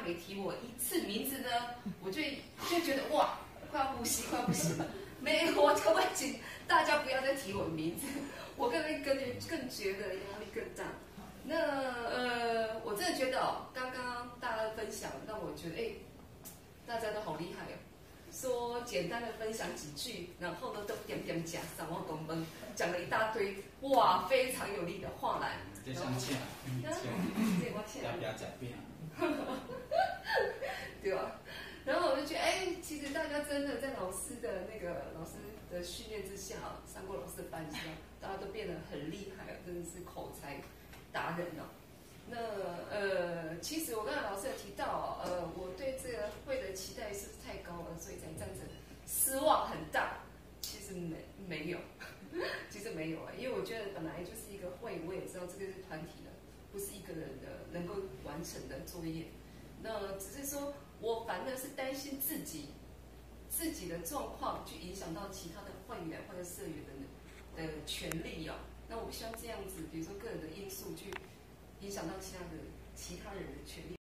每提我一次名字呢，我就觉得哇，快要呼吸，快要不行了。没有，我可不可以请大家不要再提我的名字？我更觉得压力更大。那我真的觉得哦，刚刚大家的分享让我觉得，大家都好厉害哦。说简单的分享几句，然后呢都点点讲3万公分，讲了一大堆，哇，非常有力的话来。 这像欠， 这我欠。 要不要改变？ 对吧？然后我就觉得，其实大家真的在老师的训练之下，上过老师的班之下，大家都变得很厉害，真的是口才达人哦。那其实我刚才老师有提到，我对这个会的期待是不是太高了，所以才这样子失望很大？其实没有，其实没有因为我觉得本来就是一个会，我也知道这个是团体的，不是一个人的能够完成的作业。那只是说我反而是担心自己的状况去影响到其他的会员或者社员的权利哦。那我不希望这样子，比如说个人的因素去影响到其他人的权利。